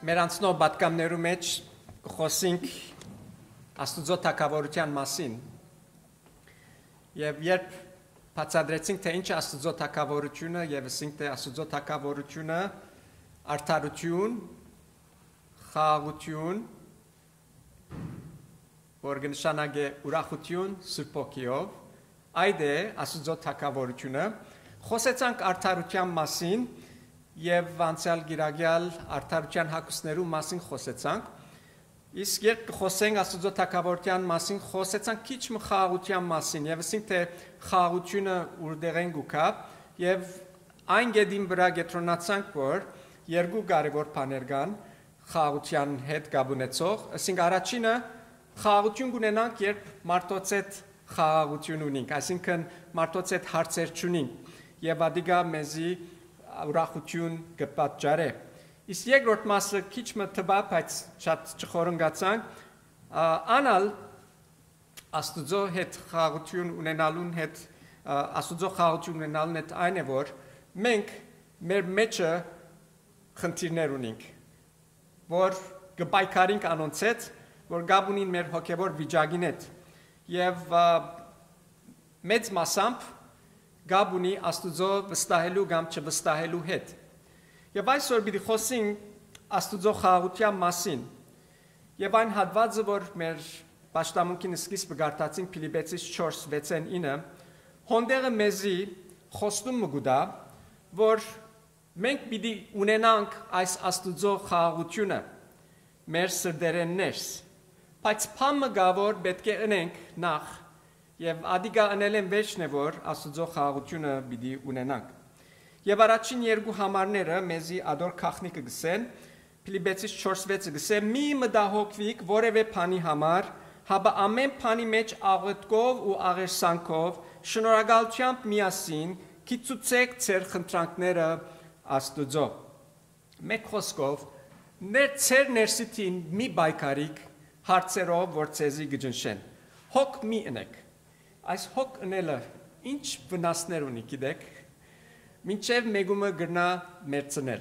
Մեր անցնող պատգամներու մեջ խոսենք Աստուծո թագավորության մասին։ Եվ երբ բացատրեցինք, թե ինչ է Աստուծո թագավորությունը, եւ ասենք, թե Աստուծո թագավորությունը արդարություն, խաղաղություն, որ կնշանակե ուրախություն Սուրբ Օգիով, այդ է Աստուծո թագավորությունը։ Խոսեցանք արդարության մասին եւ անցյալ գիրագյալ արդարության հակուսներու մասին խոսեցանք։ Իսկ երբ խոսենք Աստուծո թագավորության մասին, խոսեցանք քիչ խաղաղության մասին եւ ասենք, թե խաղաղությունը որտեղ են գուկա եւ այն գեդին վրա գետրոնացանք, որ երկու կարևոր բաներ կան խաղաղության հետ կապունեցող։ Ասենք առաջինը խաղաղություն կունենանք, երբ մարդոց հետ խաղաղություն ունենք, այսինքն մարդոց հետ հարցեր չունենք եւ ադիգա մեզի ուրախություն կպատճառե։ Իսկ երկրորդ մասը քիչ մտվա, բայց շատ չխորնգացանք, անալ Աստուծո հետ խաղաղություն ունենալուն հետ Աստուծո խաղաղություն ունենալուն հետ այն է, որ մենք մեր մեջը խնդիրներ ունենք, որ կպայքարենք անոնց հետ, որ գաբ ունին մեր հոգևոր վիճակին հետ եւ մեծ մասամբ գաբ ունի Աստուծո վստահելու կամ չվստահելու հետ։ Եվ այսօր պիտի խոսենք Աստուծո խաղաղության մասին։ Եվ այն հատվածը, որ մեր պաշտամունքին սկիզբը գարտացինք Փիլիպպեցիս 4:6-9, հոնդերը մեզի խոստում մգուտա, որ մենք պիտի ունենանք այս Աստուծո խաղաղությունը մեր սրտերեն ներս, բայց փամը գա, որ պետք է ընենք նախ եւ ադիգա անելեն վերջն է, որ Աստուծո խաղաղությունը պիտի ունենանք։ Եվ առաջին երկու համարները մեզի ադոր քախնիկը գսեն, Փիլիպպեցիս 4:6-ը գսե մի մտահոգվիկ որևէ բանի համար, հաբա ամեն բանի մեջ աղոթքով ու աղերսանքով շնորհակալությամբ միասին կիցուցեք ձեր խնդրանքները Աստուծո։ Մեկ խոսքով ձեր ներսիտին մի բայկարիկ հարցերով, որ ցեզի գջնշեն։ Հոգ մի ընեք։ Այս հոգ ընելը ինչ վնասներ ունի, գիտեք, մինչև մեգումը գրնա մերցնել։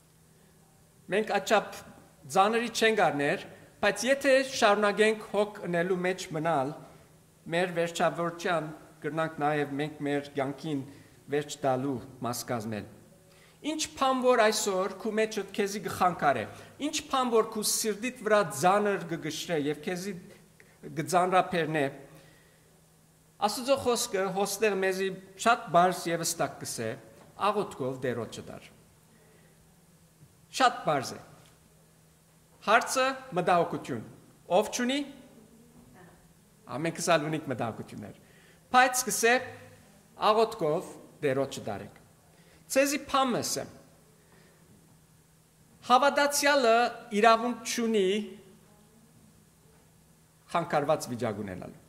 Մենք աչափ ձաների չենք արներ, բայց եթե շարունակենք հոգ ընելու մեջ մնալ, մեր վերջավորության գրնանք նաև մենք մեր կյանքին վերջ տալու մաս կազմել։ Ինչ բան որ այսօր քու մեջը քեզի գխանկարե, ինչ բան որ քու սիրտիդ վրա ձանր գգշրե եւ քեզի գձանրապերնե, Աստուծո խոսքը հոստեղ մեզի շատ բարձ եւ հստակ կսե, աղոթքով դերոջը դար։ Շատ բարձ է։ Հարցը մտահոգություն։ Ով չունի? Ամենքս ալ ունենք մտահոգություններ։ Բայց կսե աղոթքով դերոջը դարեք։ Ցեզի փամս է։ Հավատացյալը իրավունք չունի խանգարված վիճակ ունենալ։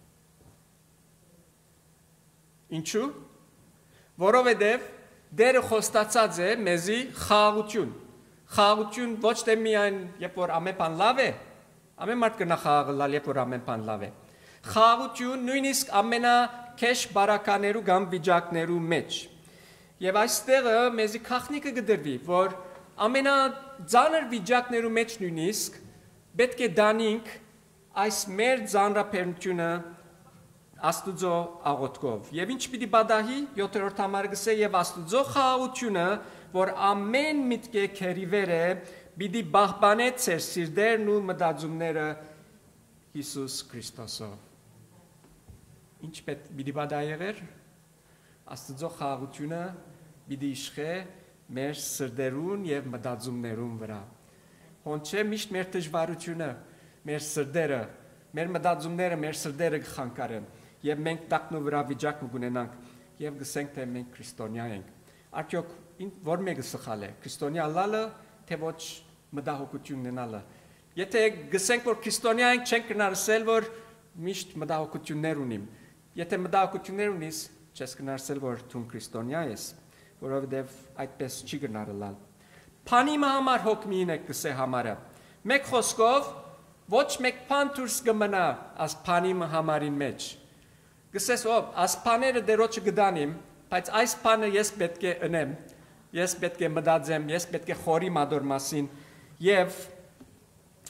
Ինչու՞։ Որովհետև դերը խոստացած է մեզի խաղաղություն։ Խաղաղություն ոչ թե միայն երբ որ ամեն բան լավ է, ամեն մարդ կնա խաղաղալ, երբ որ ամեն բան լավ է։ Խաղաղություն նույնիսկ ամենաքեշ բարականերու կամ վիճակներու մեջ։ Եվ այստեղը մեզի քախնիկը գդրվի, որ ամենաձանր վիճակներու մեջ նույնիսկ պետք է դանենք այս մեր ձանրապերությունը Աստուծո աղոթքով։ Եվ ինչ պիտի բադահի 7-րդ համարը գսե եւ Աստուծո խաղաղությունը, որ ամեն միտքը քերիվեր է, պիտի բահբանե ձեր սիրտերն ու մտածումները Հիսուս Քրիստոսով։ Ինչ պիտի բադահեր։ Աստուծո խաղաղությունը պիտի իշխե մեր սրտերուն եւ մտածումներուն վրա։ Հոնչե միշտ մեր դժվարությունը, մեր սրտերը, մեր մտածումները, մեր սրտերը կխանգարեն։ Եվ մենք տակնու վրա վիճակ կունենանք եւ գսենք, թե մենք քրիստոնյա ենք։ Արդյոք որ մեկը սխալ է, քրիստոնյա լալը, թե ոչ մտահոգություն ունենալը։ Եթե գսենք, որ քրիստոնյա ենք, չենք կնարսել, որ միշտ մտահոգություններ ունիմ։ Եթե մտահոգություններ ունիս, չես կնարսել, որ դու քրիստոնյա ես, որովհետեւ այդպես չի կնարլալ։ Փանիմը համար հոգ մի ինեք գսե համարը։ Մեկ խոսքով ոչ մեկ բան դուրս կմնա աս փանիմը համարին մեջ։ Գսես ով, աս բաները դերոջը գդանիմ, բայց այս բանը ես պետք է ընեմ, ես պետք է մտածեմ, ես պետք է խորի մադոր մասին եւ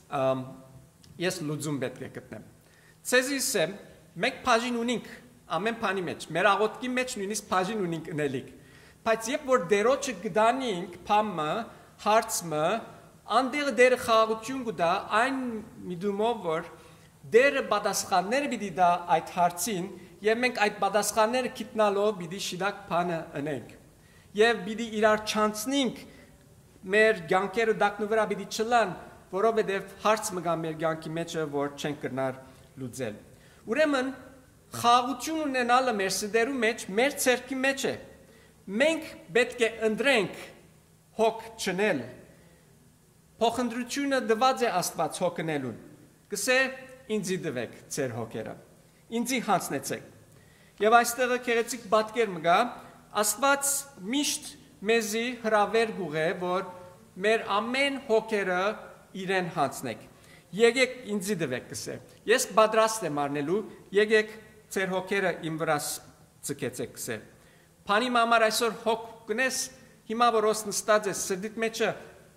ես լուծում պետք է գտնեմ։ Ցեզի ասեմ, մենք բաժին ունենք ամեն բանի մեջ, մեր աղոթքի մեջ նույնիսկ բաժին ունենք ընելիք։ Բայց երբ որ դերոջը գտանինք, փամը, հարցը, անդեղ դերը խաղաղություն կտա, այն միտումով որ դերը պատասխանները պիտի դա այդ հարցին, եւ մենք այդ պատասխանները գտնալով պիտի շիդակ բանը ընենք։ Եվ պիտի իրար չանցնենք մեր ցանկերը դակնու վրա պիտի չլան, որովհետև հարց մգա մեր ցանկի մեջը, որ չենք կրնար լուծել։ Ուրեմն խաղաղություն ունենալը մեր սրտերու մեջ, մեր ցերքի մեջ է։ Մենք պետք է ընտրենք հոգ չնել։ Փոխընտրությունը դված է Աստված հոգնելուն։ Գսե ինձի դվեք ձեր հոգերը։ Ինձի հանցնեցեք։ Եվ այստեղ քերեցիկ պատկեր մգա, Աստված միշտ մեզի հրավեր գուղե, որ մեր ամեն հոգերը իրեն հանցնեք։ Եկեք ինձի դվեք գսե։ Ես պատրաստ եմ առնելու, եկեք ձեր հոգերը իմ վրա ցկեցեք գսե։ Փանի համար այսօր հոգ կնես, հիմա որ ոս նստած ես սրդիդ մեջը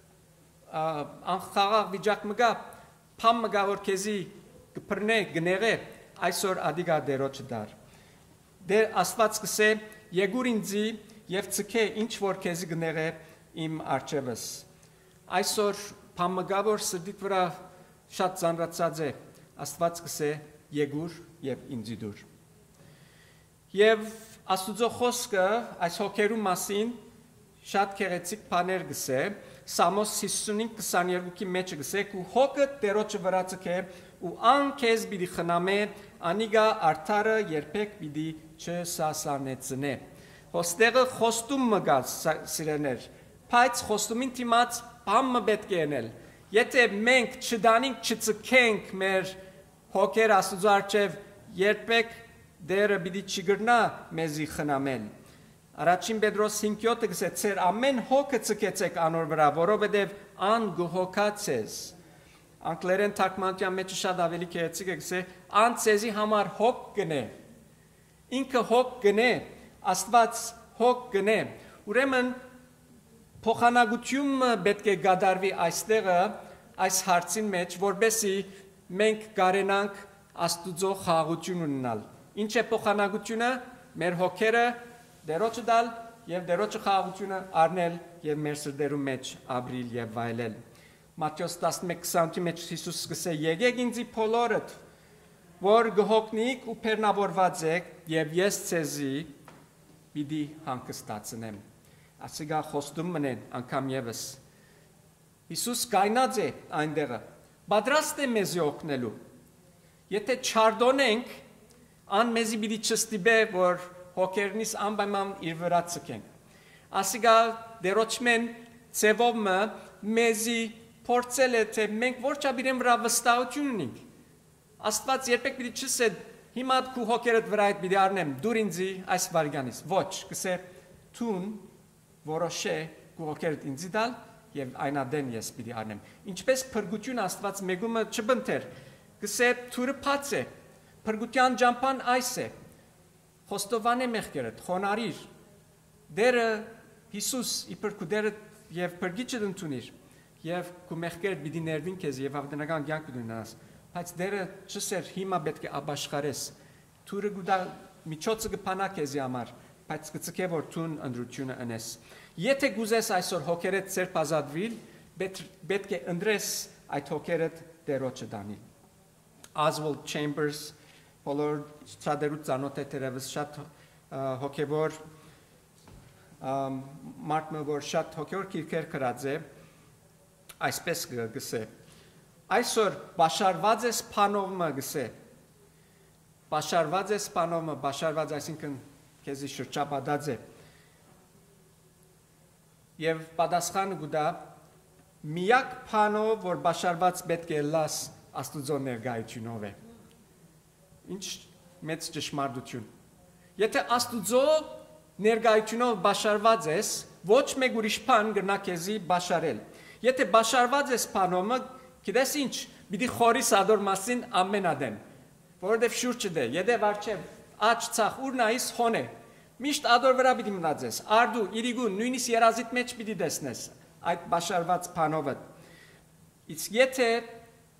անխաղաղ վիճակ մգա, փամ մգա որ քեզի կփռնե գները, այսօր ադիգա դերոջ դար։ Դեր Աստված կսե եկուր ինձի եւ ցկե ինչ որ քեզի գները իմ արջևս։ Այսօր փամ մգա որ սրդիդ վրա շատ ծանրացած է, Աստված կսե եկուր եւ ինձի դուր։ Եվ Աստուծո խոսքը այս հոգերու մասին շատ քեղեցիկ բաներ գսե, Սամոս 55:22-ի մեջ գսե, ու հոգը Տերոջը վրա ցկե, ու անքեզ պիտի խնամե, անիգա արդարը երբեք պիտի չսասանեցնե։ Հոստեղը խոստում մգա սիրեներ, բայց խոստումին դիմաց բամը պետք է անել։ Եթե մենք չդանենք, չցկենք մեր հոգեր Աստուծո առջև, երբեք դերը պիտի չգրնա մեզի խնամել։ Առաջին Պետրոս 5:7-ը գսե ցեր ամեն հոգը ցկեցեք անոր վրա, որովհետև ան գողոքացես։ Անգլերեն թարգմանության մեջ շատ ավելի քերեցիկ է գսե ան ցեզի համար հոգ գնե։ Ինքը հոգ գնե, Աստված հոգ գնե։ Ուրեմն փոխանակությունը պետք է գադարվի այստեղը այս հարցին մեջ, որբեսի մենք կարենանք Աստուծո խաղաղություն ունենալ։ Ինչ է փոխանակությունը մեր հոգերը դերոջը դալ եւ դերոջը խաղաղությունը առնել եւ մեր սրտերու մեջ ապրիլ եւ վայելել։ Մատթեոս 11:20-ի մեջ Հիսուս սկսե եկեք ինձի բոլորդ, որ գողոքնիկ ու բեռնավորված եք եւ ես ցեզի պիտի հանգստացնեմ։ Ասիգա խոստում մնեն անգամ եւս։ Հիսուս կայնած է այնտեղը, պատրաստ է մեզ օգնելու։ Եթե չարդոնենք, ան մեզի պիտի չստիպե, որ հոգերնից անպայման իր վրա ցկենք։ Ասիգա դերոջմեն ծևոմը մեզի փորձել է, թե մենք որչափ իրեն վրա վստահություն ունենք։ Աստված երբեք պիտի չսե հիմա քու հոգերդ վրա այդ պիտի առնեմ, դուր ինձի այս վարյանից։ Ոչ, կսե թուն որոշե քու հոգերդ ինձի դալ եւ այնադեն ես պիտի առնեմ։ Ինչպես փրկություն Աստված մեգումը չբնթեր, կսե թուրը փած է, փրկության ջամփան այս է։ Խոստովանե մեղքերդ, խոնարիր, դերը Հիսուս իբր քու դերը եւ փրկիչը ընդունիր, եւ քու մեղքերդ պիտի ներվին քեզ եւ հավիտենական կյանք ունենաս, բայց դերը չսեր հիմա պետք է ապաշխարես, թուրը գուտա միջոցը կփանա քեզի համար, բայց կցկե որ թուն ընդրությունը անես։ Եթե գուզես այսօր հոգերդ ծերբ ազատվիլ, պետք է ընդրես այդ հոգերդ դերոջը դանիլ։ Oswald Chambers բոլոր ցածերուց ցանոթ է դերևս շատ հոգևոր մարդը որ շատ հոգևոր քիրքեր գրած է այսպես գսե այսօր բաշարված է սփանովը գսե բաշարված է սփանովը բաշարված այսինքն քեզի շրջապատած է եւ պատասխանը գուտա միակ փանով որ բաշարված պետք է լաս Աստուծո ներկայությունով է Ինչ մեծ ճշմարտություն։ Եթե Աստուծո ներկայությունով բաշարված ես, ոչ մեկ ուրիշ բան կգնա քեզի բաշարել։ Եթե բաշարված ես բանոմը, գիտես ինչ, պիտի խորիս ադոր մասին ամենադեն, որովհետև շուրջը դե, եթե վարչև աչ ցախ ուր նայիս խոնե։ Միշտ ադոր վրա պիտի մնացես, արդու, իրիգու, նույնիսկ երազիդ մեջ պիտի տեսնես այդ բաշարված բանովը։ Իսկ եթե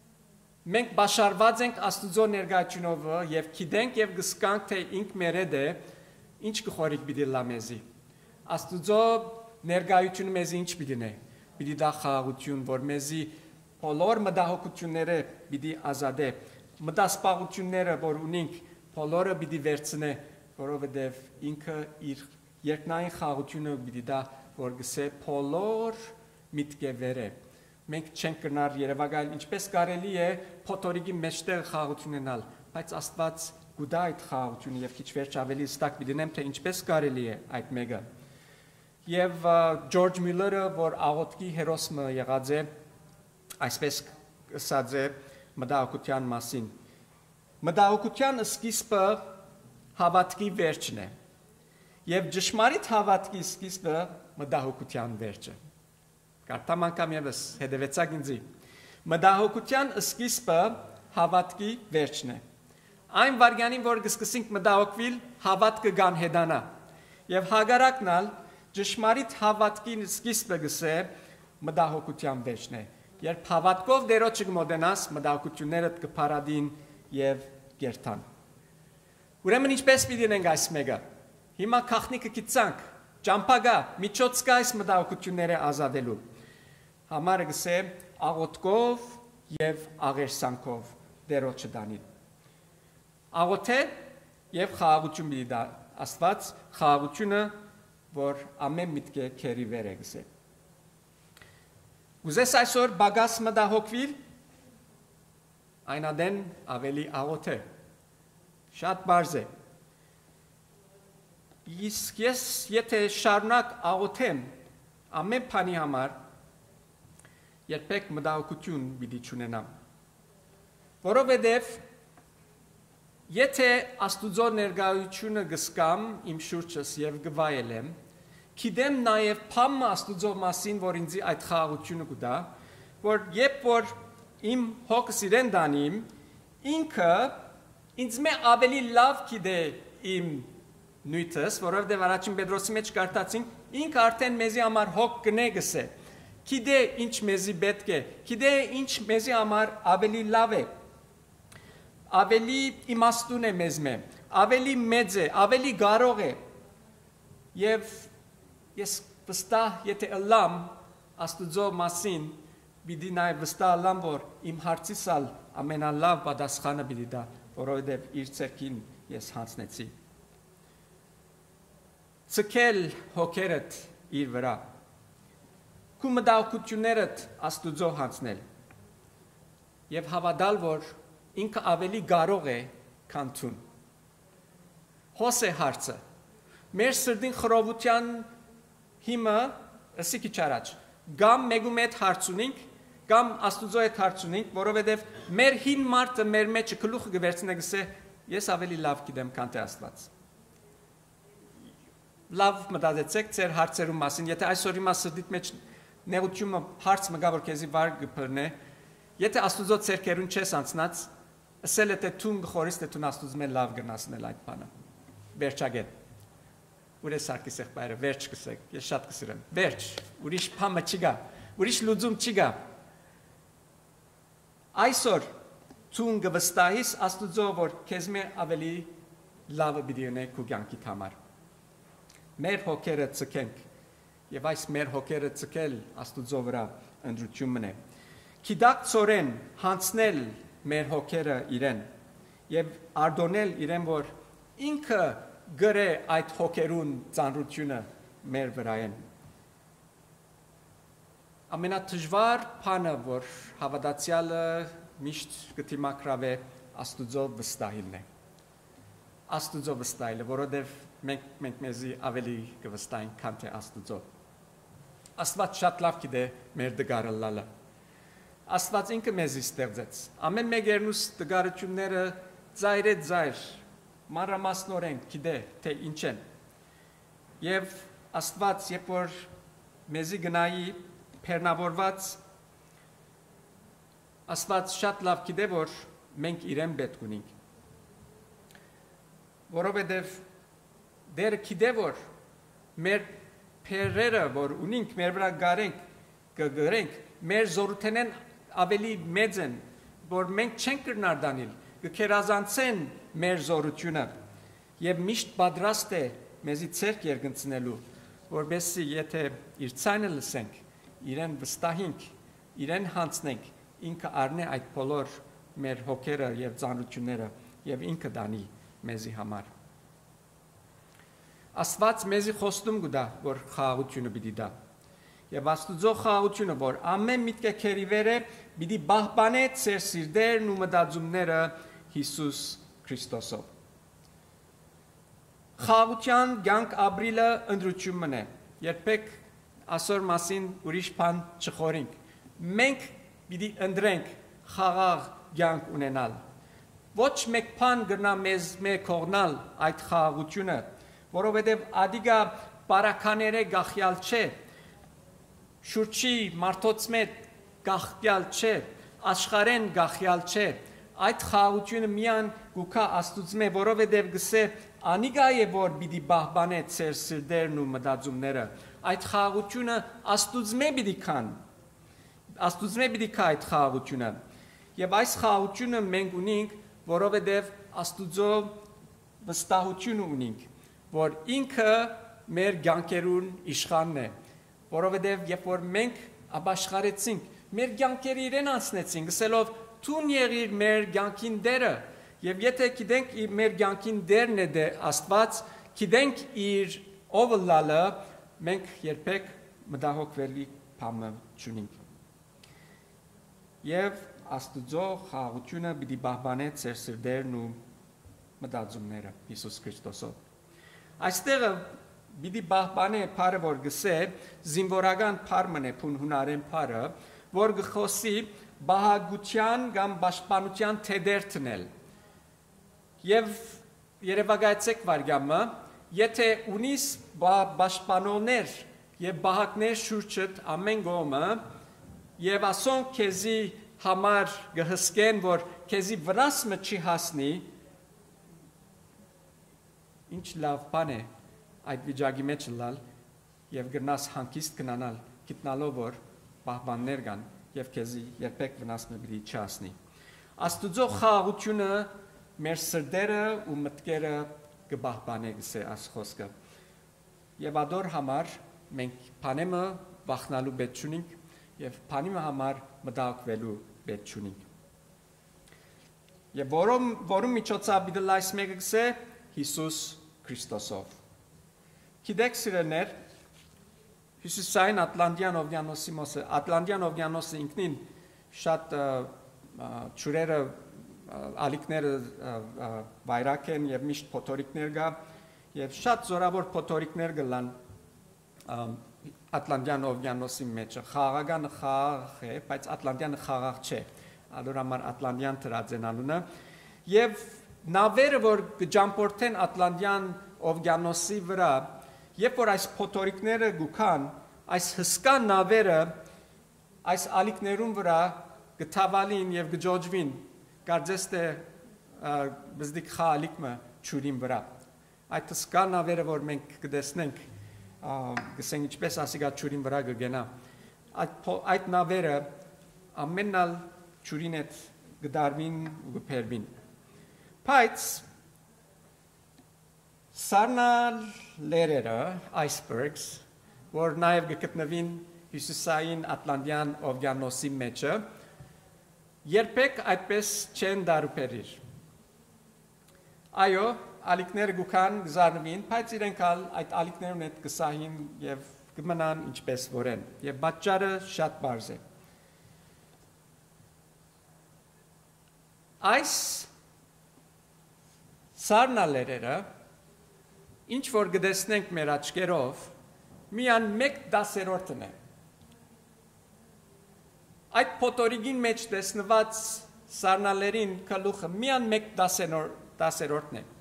Մենք բաշարված ենք Աստուծո ներկայությունով եւ գիտենք եւ գսկանք թե ինք մերեդ է ինչ կխորիկ պիտի լա մեզի Աստուծո ներկայությունը մեզի ինչ պիտի նե պիտի դա խաղաղություն որ մեզի բոլոր մտահոգությունները պիտի ազատե մտասպաղությունները որ ունենք բոլորը պիտի վերցնե որովհետեւ ինքը իր երկնային խաղաղությունը պիտի դա որ գսե բոլոր միտքերը մենք չենք կնար Երևանալ ինչպես կարելի է փոթորիկի մեջտեղ խաղաղություն ունենալ բայց Աստված գուտա այդ խաղաղությունը եւ քիչ վերջ ավելի ստակ դինեմ թե ինչպես կարելի է այդ մեկը եւ Ջորջ Մյուլլերը որ աղոթքի հերոսը եղած է այսպես ասած է մտահոգության մասին մտահոգության սկիզբը հավատքի վերջն է եւ ճշմարիտ հավատքի սկիզբը մտահոգության վերջը Կարդամ անգամ եւս հետևեցակ ինձի մտահոգության սկիզբը հավատքի վերջն է այն վարյանին որ կսկսենք մտահոգվել հավատքը կան հետանա եւ հագարակնալ ճշմարիտ հավատքի սկիզբը գսե մտահոգության վերջն է երբ հավատքով դերոջը կմոտենաս մտահոգությունները կփարադին եւ գերտան ուրեմն ինչպես պիտի ունենք այս մեկը հիմա քախնիկը գիծանք ճամփագա միջոց կա այս մտահոգությունները ազատելու Համարը գսե աղոթքով եւ աղերսանքով դերոջը դանին Աղոթե եւ խաղաղություն մի դա Աստված խաղաղությունը որ ամեն միտքը քերի վեր է գսե Ուզես այսօր բագաս մտահոգվել այնադեն ավելի աղոթե շատ բարձ է Իսկ ես եթե շարունակ աղոթեմ ամեն բանի համար երբեք մտահոգություն պիտի չունենամ որովհետև եթե Աստուծո ներկայությունը գսկամ իմ շուրջս եւ գվայելեմ գիտեմ նաեւ փամը Աստուծո մասին որ ինձ այդ խաղաղությունը կտա որ երբ որ իմ հոգս իրեն դանիմ ինքը ինձ մե ավելի լավ գիտե իմ նույթս որովհետև առաջին Պետրոսի մեջ կարդացինք ինքը արդեն մեզի համար հոգ կնե գսե Գիտե ինչ մեզի պետք է, գիտե ինչ մեզի համար ավելի լավ է, ավելի իմաստուն է մեզ մե, ավելի մեծ է, ավելի կարող է եւ ես վստահ եթե ըլլամ Աստուծո մասին պիտի նաև վստահ ըլլամ որ իմ հարցիսալ ամենալավ պատասխանը պիտի դա որովհետեւ իր ցերքին ես հանձնեցի Ցկել հոգերդ իր վրա Քու մտահոգություններդ Աստուծո հանձնել եւ հավատալ որ ինքը ավելի կարող է քան ցուն Հոս է հարցը մեր սրտին խռովության հիմը ասի քիչ առաջ գամ մեգու մեծ հարց ունենք կամ Աստուծո հետ հարց ունենք որովհետեւ մեր հին մարդը մեր մեջ գլուխը գվերցնե գսե ես ավելի լավ գիտեմ քան թե Աստված Լավ մտածեցեք ձեր հարցերու մասին եթե այսօր իմա սրտիդ մեջ Նեղությունը հարց մգա որ քեզի վար գփրնե եթե Աստուծո ցերկերուն չես անցնած ասել է թե ցուն գխորիս թե ցուն Աստուծո մեն լավ գնացնել այդ բանը վերջագետ ուրես սարկիս եղբայրը վերջ կսեք ես շատ կսիրեմ վերջ ուրիշ փամը չգա ուրիշ լուծում չգա այսօր ցուն գվստահիս Աստուծո որ քեզ մե ավելի լավը պիտի ունե քու կյանքի համար մեր հոգերը ցկենք Եվ այս մեր հոգերը ցկել Աստուծո վրա ընդրությունն է։ Գիտակ ծորեն հանցնել մեր հոգերը իրեն եւ արդոնել իրեն որ ինքը գրե այդ հոգերուն ծանրությունը մեր վրայեն։ Ամենադժվար բանը որ հավատացյալը միշտ կդիմակրավե Աստուծո վստահելն է։ Աստուծո վստահելը, որովհետեւ մենք մեզի ավելի կվստահենք քան թե Աստուծո։ Աստված շատ լավ գիտե մեր դգարը Աստված ինքը մեզի ստեղծեց։ Ամեն մեկերնուս դգարությունները ծայր մանրամասնորեն գիտե թե ինչ են։ Եվ Աստված երբ որ մեզի գնայի բեռնավորված Աստված շատ լավ գիտե որ մենք իրեն պետք ունենք։ Որովհետև դեր գիտե որ մեր փերերը որ ունենք մեր վրա գարենք կգրենք մեր զորութենեն ավելի մեծ են որ մենք չենք կրնար դանել, կքերազանցեն մեր զորությունը եւ միշտ պատրաստ է մեզի ցերկ երգնցնելու, որբեսի եթե իր ցայնը լսենք, իրեն վստահենք, իրեն հանցնենք, ինքը առնե այդ բոլոր մեր հոգերը եւ ծանրությունները եւ ինքը դանի մեզի համար։ Աստված մեզի խոստում կտա, որ խաղաղությունը պիտի տա։ Եվ Աստուծո խաղաղությունը, որ ամեն միտքը քերի վեր է, պիտի պահպանե ձեր սիրտերն ու մտածումները Հիսուս Քրիստոսով։ Խաղաղության կյանք ապրիլը ընդրությունն է։ Երբեք ասոր մասին ուրիշ բան չխորենք։ Մենք պիտի ընտրենք խաղաղ կյանք ունենալ։ Ոչ մեկ բան կգնա մեզ կողնալ այդ խաղաղությունը, որովհետև ադիգա բարակաները գախյալ չէ, շուրջի մարդոց մեծ գախյալ չէ, աշխարհեն գախյալ չէ, այդ խաղաղությունը միան գուքա Աստուծմե, որովհետև գսե անիգա է որ պիտի պահպանե ձեր սիրտերն ու մտածումները, այդ խաղաղությունը Աստուծմե պիտի կան, Աստուծմե պիտի կա այդ խաղաղությունը, եւ այս խաղաղությունը մենք ունենք, որովհետև Աստուծո վստահությունը ունենք, որ ինքը մեր կյանքերուն իշխանն է, որովհետև երբ որ մենք ապաշխարեցինք, մեր կյանքերը իրեն անցնեցինք, ասելով «Տուն եղիր մեր կյանքին դերը», եւ եթե գիտենք մեր կյանքին դերն է Աստված, գիտենք իր ով լալը, մենք երբեք մտահոգվելի բան չունենք։ Եվ Աստուծո խաղաղությունը պիտի պահպանե ձեր սիրտերն ու մտածումները Հիսուս Քրիստոսով։ Այստեղ պիտի պահպանե բառը որ գսե զինվորական բառն է հունարեն բառը, որ գխոսի բահագության կամ պաշտպանության թեդերտնել։ Եվ երևակայեցեք վարգամը, եթե ունիս պաշտպանողներ եւ բահակներ շուրջդ ամեն կողմը եւ ասոն քեզի համար գհսկեն, որ քեզի վրասը չի հասնի, ինչ լավ բան է այդ վիճակի մեջ լալ եւ գրնաս հանգիստ կնանալ, գիտնալով որ պահպաններ կան եւ քեզի երբեք վնասը մի չհասնի։ Աստուծո խաղաղությունը մեր սրտերը ու մտքերը կպահպանե գսե ասխոսքը։ Եվ ադոր համար մենք բանեմը վախնալու պետք չունենք եւ բանիմը համար մտահոգվելու պետք չունենք։ Եվ որում միջոցով պիտի լայս մեկը գսե Հիսուս Քրիստոսով։ Գիտեք սիրելիներ, Հյուսիսային Ատլանտյան օվկիանոսի ինքնին շատ ջուրերը ալիքները վայրակ են եւ միշտ փոթորիկներ կա եւ շատ զորավոր փոթորիկներ կլան Ատլանտյան օվկիանոսի մեջ խաղաղական խաղաղ է, բայց Ատլանտյանը խաղաղ չէ, ադոր համար Ատլանտյան դրած են անունը եւ նավերը որ կջամփորդեն Ատլանտյան օվկիանոսի վրա, երբ որ այս փոթորիկները գուքան, այս հսկա նավերը այս ալիքներուն վրա գտավալին եւ գջոջվին, կարծես թե բզդիկ խալիկը ճուրին վրա։ Այդ հսկա նավերը որ մենք կտեսնենք, գսենք ինչպես ասիկա ճուրին վրա կգենա, այդ նավերը ամենալ ճուրին հետ գդարվին ու գփերվին։ Բայց սառնալ լերերը, icebergs, որ նաև գտնվին Հյուսիսային Ատլանտյան օվկիանոսի մեջը, երբեք այդպես չեն դարուպերիր։ Այո, ալիքները գուքան գզարնվին, բայց իրենք այդ ալիքներուն հետ գսահին եւ կմնան ինչպես որեն, եւ պատճառը շատ բարձ է։ Այս սառնալերերը ինչ որ գտեսնենք մեր աչքերով, միան 1/10-ն է։ Այդ փոթորիկին մեջ տեսնված սառնալերին գլուխը միան 1/10-ն է։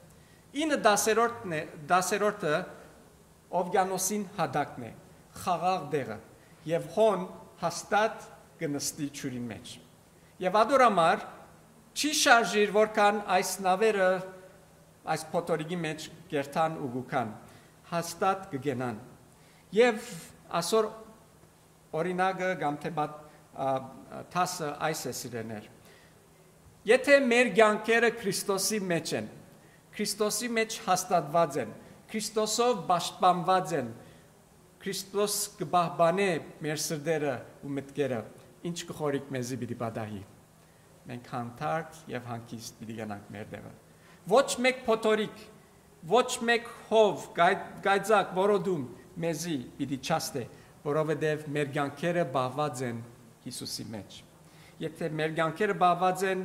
9/10-ը օվկիանոսին հատակն է, խաղաղ դեղը, եւ հոն հաստատ կնստի ջուրին մեջ։ Եվ ադոր համար չի շարժիր որքան այս նավերը այս փոթորիկի մեջ գերտան ու գուքան, հաստատ կգենան։ Եվ ասոր օրինակը կամ թե տասը այս է սիրեներ, Եթե մեր կյանքերը Քրիստոսի մեջ են, Քրիստոսի մեջ հաստատված են, Քրիստոսով պաշտպանված են, Քրիստոս կպահպանե մեր սրտերը ու մտքերը, ինչ կխորիկ մեզի պիտի պատահի։ Մենք հանդարտ եւ հանգիստ պիտի գնանք մեր տեղը։ Ոչ մեկ փոթորիկ, ոչ մեկ հով գայծակ որոդում մեզի պիտի չաստե, որովհետեւ մեր կյանքերը բաղված են Հիսուսի մեջ։ Եթե մեր կյանքերը բաղված են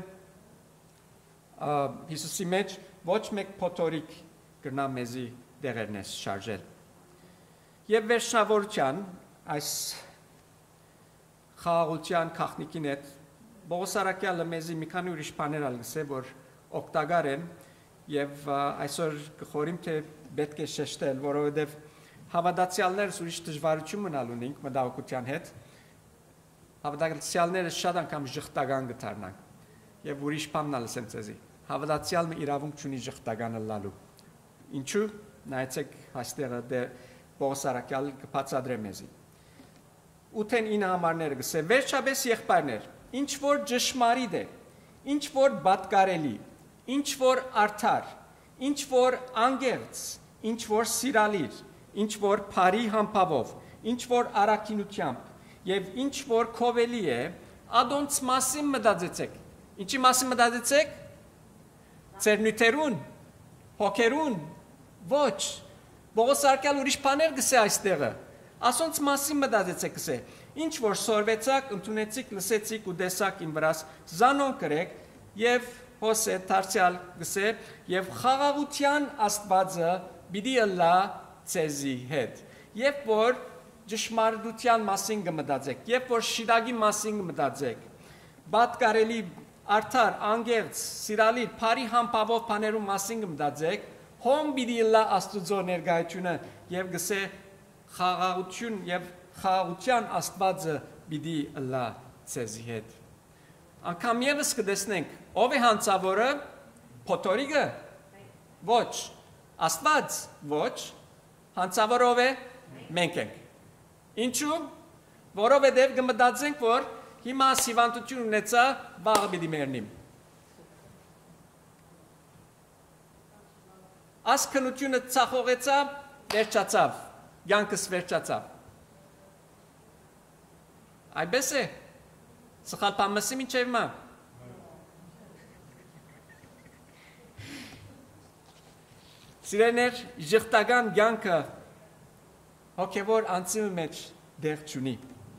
Հիսուսի մեջ, ոչ մեկ փոթորիկ կրնա մեզի դեղերնես շարժել։ Եվ վերջնավորության այս խաղաղության քաղաքնիկին հետ Պողոս Արաքյալը մեզի մի քանի ուրիշ բաներ ալգսե, որ օգտակար են եւ այսօր կխորիմ թե պետք է շեշտել, որովհետեւ հավատացյալներս ուրիշ դժվարություն ունալ ունենք մտահոգության հետ։ Հավատացյալները շատ անգամ ժխտական գտարնանք եւ ուրիշ բան լսեմ ցեզի։ Հավատացյալը իրավունք չունի ժխտականը լալու։ Ինչու՞։ Նայեցեք այստեղը դե Պողոս Արաքյալը կբացատրե մեզի։ 8-9 համարները գսե վերջապես եղբայրներ, ինչ որ ճշմարիտ է, ինչ որ պատկարելի, ինչ որ արդար, ինչ որ անգերց, ինչ որ սիրալիր, ինչ որ բարի համբավով, ինչ որ առաքինությամբ եւ ինչ որ քովելի է, ադոնց մասին մտածեցեք։ Ինչի մասին մտածեցեք։ Ձեր նյութերուն, հոգերուն, ոչ։ Պողոս Արաքյալը ուրիշ բաներ գսե այստեղը։ Ասոնց մասին մտածեցեք գսե։ Ինչ որ սորվեցաք, ընդունեցիք, լսեցիք ու տեսաք իմ վրաս, զանոն կրեք եւ հոսե դարձյալ գսե եւ խաղաղության Աստվածը պիտի ըլլա ցեզի հետ։ Երբ որ ճշմարտության մասին կմտածեք, երբ որ շիրագի մասին կմտածեք, պատկարելի արդար, անգերց, սիրալիր, բարի համբավով բաներու մասին կմտածեք, հոմ պիտի ըլլա Աստուծո ներկայությունը եւ գսե խաղաղություն եւ խաղաղության Աստվածը պիտի ըլլա ցեզի հետ։ Անկամ եւս կտեսնենք, ով է հանցավորը, փոթորիկը, ոչ, Աստված, ոչ, հանցավորը ով է, մենք ենք։ Ինչու՞։ Որովհետեւ կմտածենք, որ հիմա հիվանդություն ունեցա, վաղը պիտի մեռնիմ։ Ասկնությունը ցախողեցա, վերջացավ, կյանքս վերջացավ։ Այդպես է։ Սխալ բան մսի մինչև հիմա։ Սիրեներ, ժխտական կյանքը հոգևոր անձի մեջ դեղ չունի։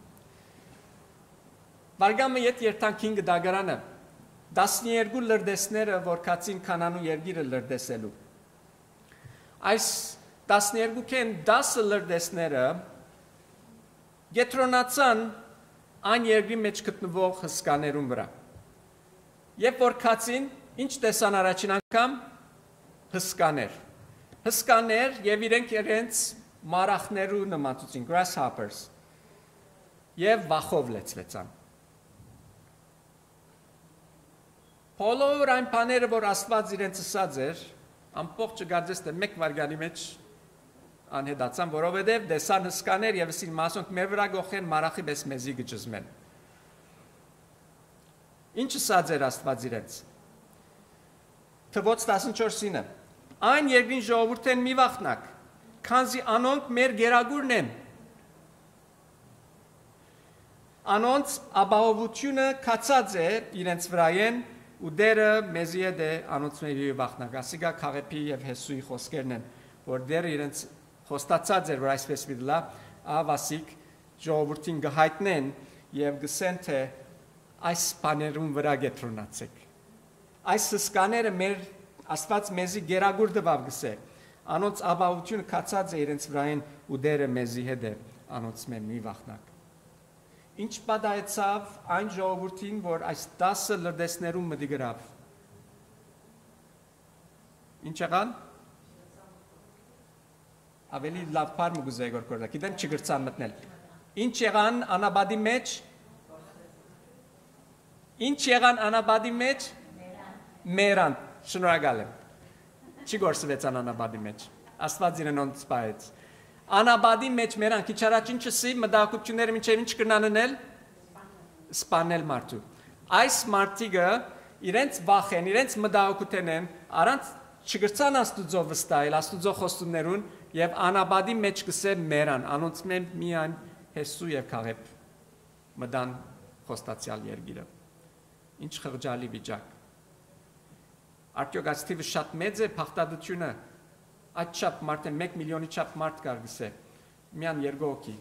Վարգամը ետ երթանքին գդագարանը 12 լրդեսները, որ կացին Կանանու երգիրը լրդեսելու։ Այս 12-ին 10 լրդեսները գետրոնացան այն երգի մեջ գտնվող հսկաներուն վրա։ Երբ որ կացին, ինչ տեսան առաջին անգամ, հսկաներ։ Հսկաներ եւ իրենց մարախներու նմացուցին, grasshoppers, եւ վախով լեցվեցան։ Բոլոր այն բաները, որ Աստված իրենց ասած էր, ամբողջը գարձես թե մեկ վարգանի մեջ անհետացան, որովհետև դեսան հսկաներ եւ ասին մասոնք մեր վրա գողեն մարախի պես մեզի գճզմեն։ Ինչ ասած էր Աստված իրենց։ Թվոց 14-ը այն երկրին ժողովուրդեն մի վախնակ, քանզի անոնք մեր գերագուրն են։ Անոնց ապահովությունը կացած է իրենց վրայեն ու դերը մեզի հետ է անոնց մեր վախնակ։ Ասիկա Քաղեփի եւ Հեսուի խոսքերն են, որ դերը իրենց խոստացած էր, որ այսպես միլա ավասիկ ժողովրդին գհայտնեն եւ գսեն թե այս բաներուն վրա գետրոնացեք։ Այս հսկաները մեր Աստված մեզի գերագուր դվավ գսե։ Անոնց ապահովությունը կացած է իրենց վրային ու դերը մեզի հետ է անոնց մի վախնակ։ Ինչ պատահեցավ այն ժողովրդին, որ այս 10 լրդեսներում մտի գրավ։ Ինչ եղան։ Ավելի լավ բառ մուզեյ գորկորდა, գիտեմ չգրցան մտնել։ Ինչ եղան անաբադի մեջ։ Ինչ եղան անաբադի մեջ։ Մերան, շնորհակալ եմ։ Չի գործվեցան անաբադի մեջ։ Աստված իրենոնց սպայեց։ Անաբադի մեջ մերան քիչ առաջ ինչ ասի մտահոգությունները մինչև ինչ կնան անել սպանել մարդու։ Այս մարդիկը իրենց վախեն, իրենց մտահոգություն են, առանց չգրցան Աստուծո վստահել, Աստուծո խոստումներուն եւ անաբադի մեջ կսե մերան, անոնց մեն միայն Հեսու եւ Քաղեբ մտան խոստացյալ երկիրը։ Ինչ խղճալի վիճակ։ Արդյոք այս թիվը շատ մեծ է փախտadությունը, այդ չափ մարդ է 1 միլիոնի չափ մարդ կար գսե, միան երկու հոգի։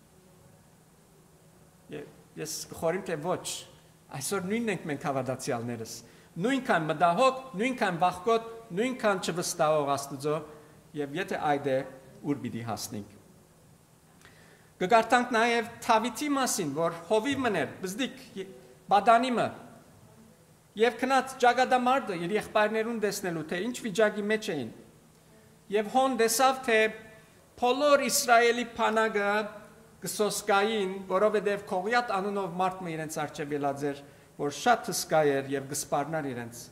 Ես կխորիմ թե ոչ, այսօր նույնն ենք մենք հավատացյալներս, նույնքան մտահոգ, նույնքան վախկոտ, նույնքան չվստահող Աստուծո եւ եթե այդ է ուր պիտի հասնենք։ Կգարտանք նաեւ Դավիթի մասին, որ հովիվ մներ, բզդիկ բադանիմը եւ քնած ճակատամարտը իր եղբայրներուն տեսնելու թե ինչ վիճակի մեջ էին։ Եվ հոն տեսավ թե բոլոր Իսրայելի բանակը կսոսկային, որովհետև Քողիաթ անունով մարդը իրենց արչև ելած էր, որ շատ հսկա էր եւ գսպարնար իրենց։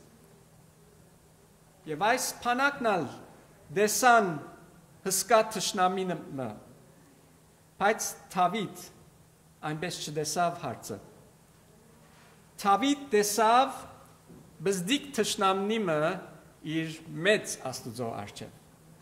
Եվ այս բանակն ալ դեսան հսկա թշնամինը, բայց Դավիթ այնպես չտեսավ հարցը։ Դավիթ տեսավ բզդիկ թշնամնիմը իր մեծ Աստուծո արչև։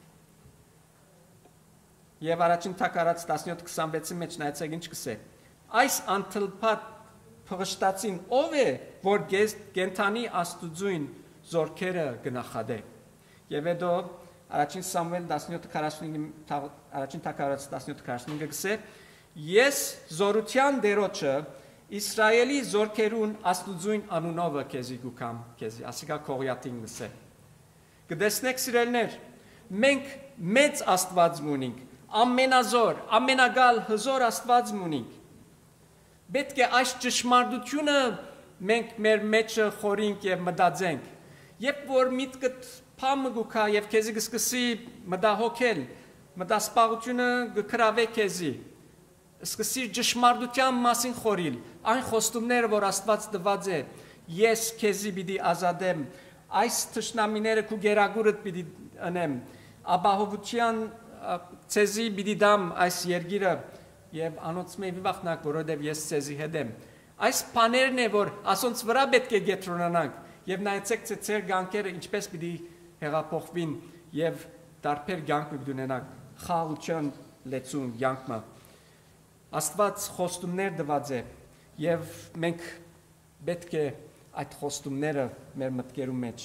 Եվ առաջին թակարած 17:26-ի մեջ նայեցեք ինչ կսե։ Այս անթլփատ փղշտացին ով է, որ գենթանի Աստուծույն զորքերը գնախադե։ Եվ հետո առաջին Սամուել 17:45 առաջին թակարած 17:45 կսե. Ես զորության դերոջը Իսրայելի զորքերուն Աստուծույն անունովը քեզի գուքամ քեզի, ասիկա Քողիաթին գսե։ Կտեսնեք սիրելներ, մենք մեծ Աստված ունենք, ամենազոր, ամենագալ հզոր Աստված ունենք։ Պետք է այս ճշմարտությունը մենք մեր մեջը խորինք եւ մտածենք։ Երբ որ միտքդ փամը գուքա եւ քեզի կսկսի մտահոգել, մտասպաղությունը կկրավե քեզի։ Սկսի ճշմարտության մասին խորիլ, այն խոստումները, որ Աստված տված է, ես քեզի պիտի ազատեմ, այս թշնամիները քու գերագուրդ պիտի անեմ, ապահովության ցեզի պիտի դամ այս երկիրը եւ անոնց մի վախնակ, որովհետեւ ես ցեզի հետ եմ։ Այս բաներն է, որ ասոնց վրա պետք է գետրոնանանք եւ նայեցեք թե ձեր գանքերը ինչպես պիտի հեղափոխվին եւ տարբեր գանք պիտի ունենանք, խաղաղության լեցուն գանքը։ Աստված խոստումներ տված է եւ մենք պետք է այդ խոստումները մեր մտքերում մեջ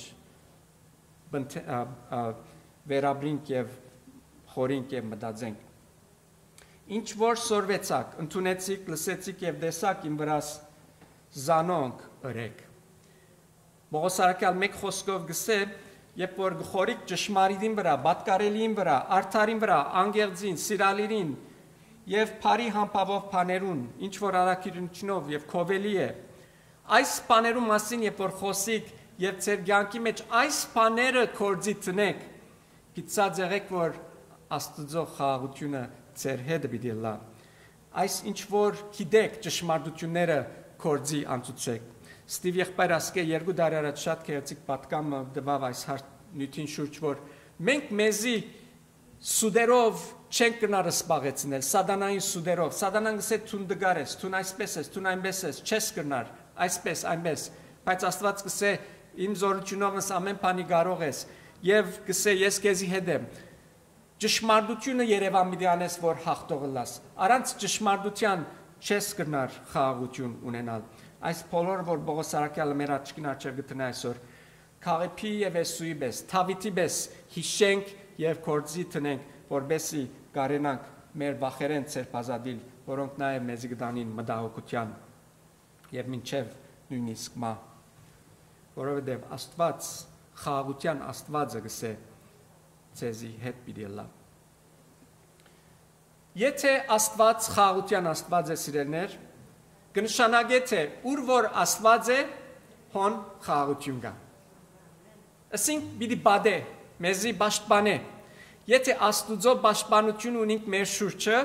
վերաբրենք եւ խորինք եւ մտածենք։ Ինչ որ սորվեցակ, ընդունեցիք, լսեցիք եւ տեսաք իմ վրաս զանոնք ըրեք։ Բողոսարակալ մեկ խոսքով գսե, երբ որ գխորիկ ճշմարիտին վրա, բատկարելին վրա, արդարին վրա, անգեղձին, սիրալիրին եւ բարի համբավով բաներուն, ինչ որ արաքիրությունով եւ քովելի է։ Այս բաներու մասին երբ որ խոսիկ եւ ձեր ցանկի մեջ այս բաները կորձի տնեք, գիտած եղեք որ Աստծո խաղաղությունը ձեր հետ պիտի լա։ Այս ինչ որ գիտեք ճշմարտությունները կորձի անցուցեք։ Ստիվ եղբայր ասկե 2 տարի առաջ շատ քերծիկ պատկամը դվավ այս նյութին շուրջ որ մենք մեզի սուդերով չենք գնար սպաղեցնել, սատանային սուդերով, սատանան գսե թուն դգար ես, թուն այսպես ես, թուն այնպես ես, չես գնար, այսպես, այնպես, բայց Աստված գսե իմ զորությունով ես ամեն բանի կարող ես եւ գսե ես քեզի հետ եմ։ Ճշմարտությունը Երևան պիտի անես, որ հաղթողը լաս։ Առանց ճշմարտության չես գնար խաղաղություն ունենալ։ Այս բոլորը որ Բողոսարակյալը մեր աչքին առջև գտնի այսօր, Քաղեփի եւ Էսուի պես, Դավիթի պես հիշենք եւ կորձի տնենք, որբեսի կարենանք մեր վախերեն ցերպազադիլ, որոնք նաեւ մեզի կդանին մտահոգության եւ մինչեւ նույնիսկ մահ։ Որովհետեւ Աստված խաղաղության Աստվածը գսե ցեզի հետ պիտի լա։ Եթե Աստված խաղաղության Աստված է սիրելներ, կնշանակե թե ուր որ Աստված է, հոն խաղաղություն կա։ Ասենք պիտի բադե, մեզի պաշտպանե։ Եթե Աստուծո պաշտպանություն ունենք մեր շուրջը,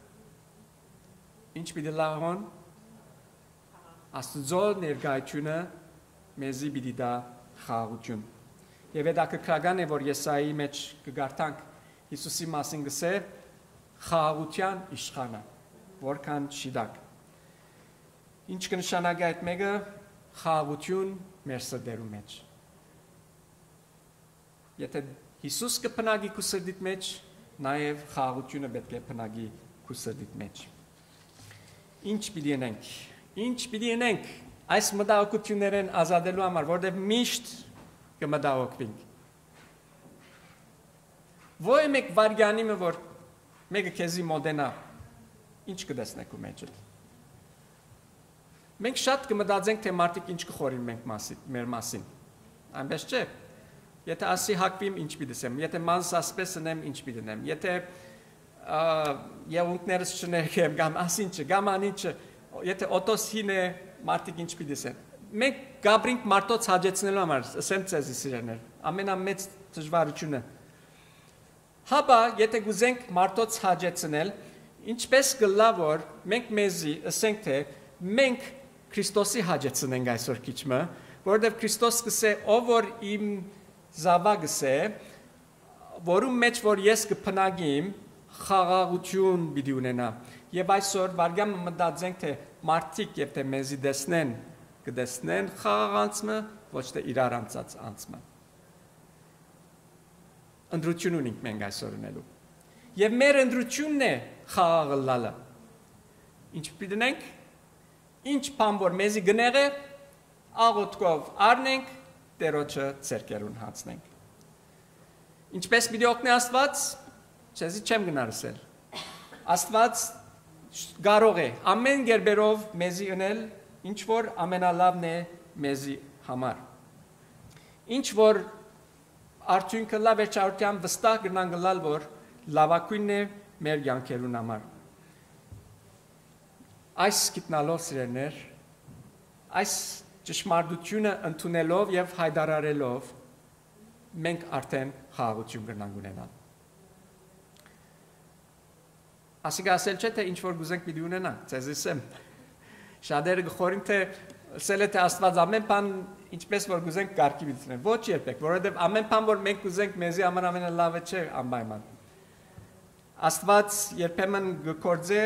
ինչ պիտի լա հոն։ Աստուծո ներկայությունը մեզի պիտի դա խաղաղություն։ Եվ հետաքրքրական է, որ Եսայի մեջ կգարտանք Հիսուսի մասին գսե խաղաղության իշխանը, որքան շիդակ։ Ինչ կնշանակի այդ մեկը խաղաղություն մեր սրտերու մեջ։ Եթե Հիսուս կփնագի քու սրտիդ մեջ, նաև խաղաղությունը պետք է փնագի քու սրտիդ մեջ։ Ինչ պիտի անենք։ Ինչ պիտի անենք այս մտահոգություններն ազատելու համար, որտեղ միշտ կմտահոգվենք։ Ոչ մեկ վարյանի որ մեկը քեզի մոդենա, ինչ կդեսնեք ու մեջդ։ Մենք շատ կմտածենք, թե մարդիկ ինչ կխորին մեր մասին։ Այնպես չէ։ Եթե ասի հակվիմ, ինչ պիտի ասեմ, եթե մանս ասպես անեմ, ինչ պիտի անեմ, եթե եղունգներս չներկեմ, կամ ասինչը, կամ անինչը, եթե օտոս հին է, մարդիկ ինչ պիտի ասեն։ Մենք գաբրինք մարդոց հաջեցնելու համար, ասեմ ձեզի սիրելիներ, ամենամեծ դժվարությունը։ Հապա, եթե գուզենք մարդոց հաջեցնել, ինչպես կլա որ մենք մեզի ասենք թե մենք Քրիստոսի հաջեցնենք այսօր քիչմը, որովհետև Քրիստոս կսե ով որ իմ զավակս է, որում մեջ որ ես կփնագիմ, խաղաղություն պիտի ունենա։ Եվ այսօր վարգամը մտածենք թե մարդիկ եւ թե մեզի դեսնեն, կդեսնեն խաղաղ անցումը, ոչ թե իրար անցած անցումը։ Ընդրություն ունենք մենք այսօր ունելու։ Եվ մեր ընդրությունն է խաղաղ լալը։ Ինչ պիտի անենք։ Ինչ բան որ մեզի գները աղոթքով առնենք, Տերոջը ցերկերուն հացնենք։ Ինչպես պիտի օգնի Աստված, չեզի չեմ գնարսել։ Աստված կարող է ամեն գերբերով մեզի ունել, ինչ որ ամենալավն է մեզի համար։ Ինչ որ արդյունքը լավ վերջավորության վստահ գնան գլալ, որ լավակույնն է մեր յանքերուն համար։ Այս գիտնալով սիրելիներ, այս ճշմարտությունը ընդունելով եւ հայտարարելով մենք արդեն խաղաղություն կգնանք ունենալ։ Ասիկա ասել չէ թե ինչ որ գուզենք պիտի ունենանք, ցեզ ասեմ։ Շատերը գխորին թե ասել է թե Աստված ամեն բան ինչպես որ գուզենք կարգի պիտի ունենանք։ Ոչ երբեք, որովհետեւ ամեն բան որ մենք գուզենք մեզի ամենալավը չէ անպայման։ Աստված երբեմն գործե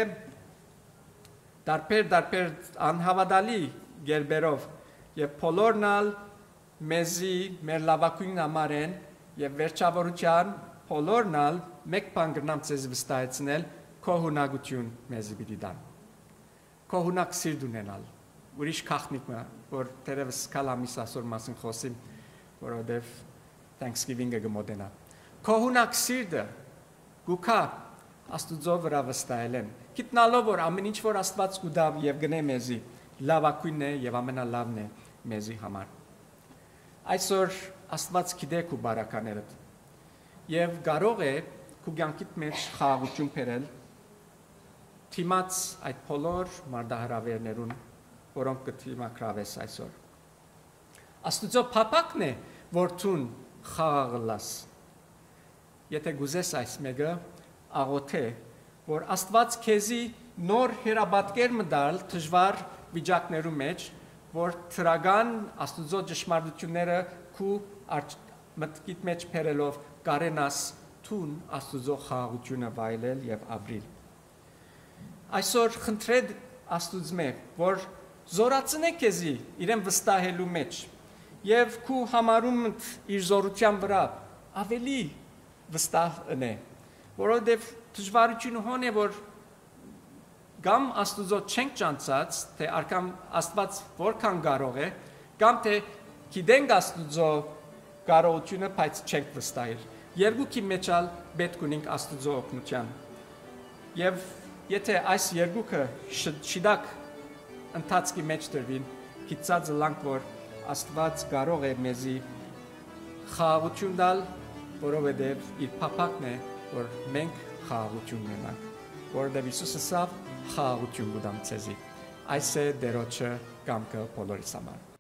դարբեր անհավատալի գերբերով եւ բոլորնալ մեզի մեր լավակույն համար են եւ վերջավորության բոլորնալ մեկ բան գրնամ ցեզ վստահեցնել քո հունակություն մեզի պիտի դան քո հունակ սիրտ ունենալ ուրիշ քախնիկ որ դերևս կալամիս ասոր մասին խոսիմ որովհետեւ Thanksgiving-ը գմոդենա քո հունակ սիրտը գուքա Աստուծո վրա վստահել են գիտնալով որ ամեն ինչ որ Աստված կուդավ եւ գնե մեզի լավակույնն է եւ ամենալավն է մեզի համար այսօր Աստված գիտե քո բարականերդ եւ կարող է քո կյանքիդ մեջ խաղաղություն բերել թիմած այդ բոլոր մարդահրավերներուն որոնք կթիմակրավես այսօր Աստուծո փափակն է որ ցուն խաղաղ լաս եթե գուզես այս մեկը աղոթե որ Աստված քեզի նոր հերաբատկեր մտալ դժվար վիճակներու մեջ որ թրագան Աստուծո ճշմարտությունները քու մտքիդ մեջ բերելով կարենաս թուն Աստուծո խաղաղությունը վայելել եւ ապրիլ այսօր խնդրեդ Աստուծմե որ զորացնե քեզի իրեն վստահելու մեջ եւ քու համարում իր զորության վրա ավելի վստահ ընե որովհետեւ դժվարությունը հոն է որ կամ Աստուծո չենք ճանցած թե արկամ Աստված որքան կարող է կամ թե գիտենք Աստուծո կարողությունը բայց չենք վստահել երկուքի մեջալ պետք ունենք Աստուծո օգնության եւ եթե այս երկուքը շիդակ ընթացքի մեջ դրվին գիտած լանք որ Աստված կարող է մեզի խաղաղություն տալ որովհետեւ իր փափակն է որ մենք խաղաղություն ունենանք որովհետեւ Հիսուսը սավ խաղաղություն կդամ ցեզի այս է դերոջը կամքը բոլորիս համար